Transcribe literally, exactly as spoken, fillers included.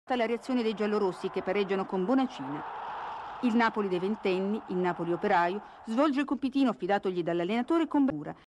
La reazione dei giallorossi che pareggiano con Bonacina. Il Napoli dei ventenni, il Napoli operaio, svolge il compitino affidatogli dall'allenatore con bravura.